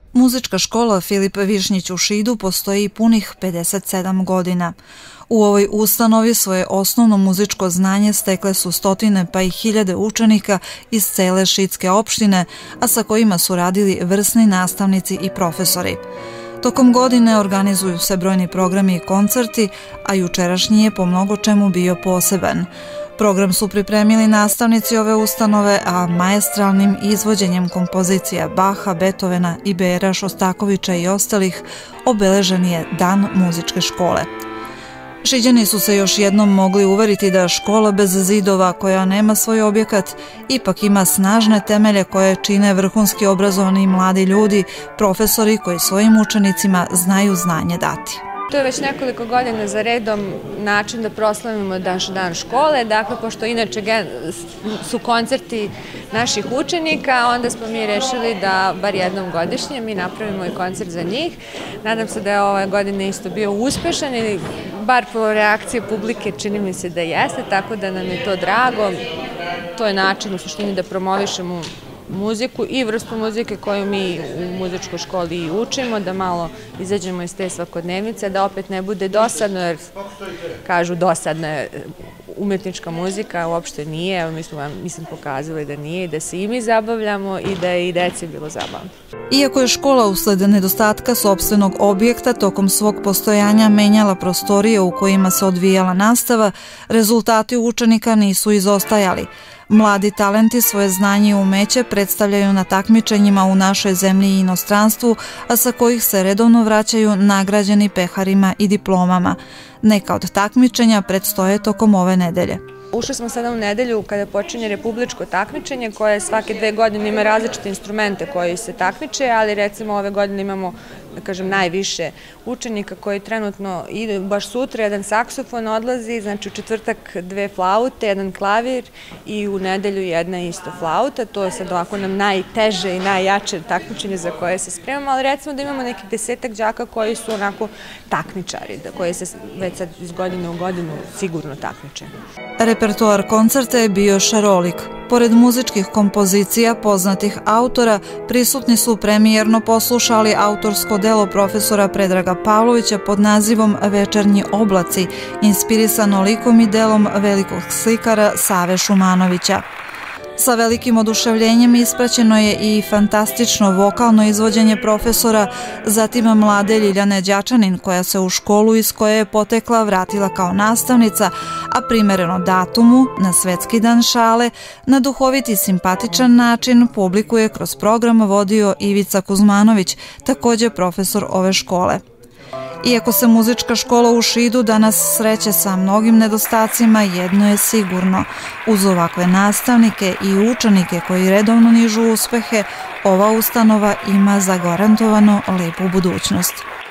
Muzička škola Filip Višnjić u Šidu postoji punih 57 godina. U ovoj ustanovi svoje osnovno muzičko znanje stekle su stotine pa i hiljade učenika iz cele šidske opštine, a sa kojima su radili vrsni nastavnici i profesori. Tokom godine organizuju se brojni programi i koncerti, a jučerašnji je po mnogo čemu bio poseban. Program su pripremili nastavnici ove ustanove, a maestralnim izvođenjem kompozicija Baha, Beethovena, Ibera, Šostakovića i ostalih obeležen je Dan muzičke škole. Šiđani su se još jednom mogli uveriti da škola bez zidova, koja nema svoj objekat, ipak ima snažne temelje koje čine vrhunski obrazovani mladi ljudi, profesori koji svojim učenicima znaju znanje dati. To je već nekoliko godina za redom način da proslavimo naš dan škole. Dakle, pošto inače su koncerti naših učenika, onda smo mi rešili da bar jednom godišnje mi napravimo i koncert za njih. Nadam se da je ove godine isto bio uspešan ili bar po reakciji publike čini mi se da jeste, tako da nam je to drago. To je način u suštini da promovišemo muziku i vrstu muzike koju mi u muzičkoj školi i učimo, da malo izađemo iz te svakodnevnice, da opet ne bude dosadno, jer kažu dosadna je umetnička muzika, uopšte nije, mi smo mislim pokazali da nije, da se i mi zabavljamo i da je i deci bilo zabavno. Iako je škola usled nedostatka sopstvenog objekta tokom svog postojanja menjala prostorije u kojima se odvijala nastava, rezultati učenika nisu izostajali. Mladi talenti svoje znanje i umeće predstavljaju na takmičenjima u našoj zemlji i inostranstvu, a sa kojih se redovno vraćaju nagrađeni peharima i diplomama. Neka od takmičenja predstoje tokom ove nedelje. Ušli smo sada u nedelju kada počinje republičko takmičenje koje svake 2 godine ima različite instrumente koji se takmiče, ali recimo ove godine imamo, da kažem, najviše učenika koji trenutno idu, baš sutra jedan saksofon odlazi, znači u četvrtak 2 flaute, 1 klavir i u nedelju 1 isto flauta. To je sad ovako nam najteže i najjače takmičenje za koje se spremamo, ali recimo da imamo nekih 10-ak đaka koji su onako takmičari, koji se već sad iz godine u godinu sigurno takmiče. Repertoar koncerta je bio šarolik. Pored muzičkih kompozicija poznatih autora, prisutni su premijerno poslušali autorsko delo profesora Predraga Pavlovića pod nazivom Večernji oblaci, inspirisano likom i delom velikog slikara Save Šumanovića. Sa velikim oduševljenjem ispraćeno je i fantastično vokalno izvođenje profesora, zatim mlade Ljiljane Đačanin, koja se u školu iz koje je potekla vratila kao nastavnica, a primereno datumu, na Svetski dan šale, na duhovit i simpatičan način publiku je kroz program vodio Ivica Kuzmanović, takođe profesor ove škole. Iako se muzička škola u Šidu danas sreće sa mnogim nedostacima, jedno je sigurno. Uz ovakve nastavnike i učenike koji redovno nižu uspehe, ova ustanova ima zagarantovano lepu budućnost.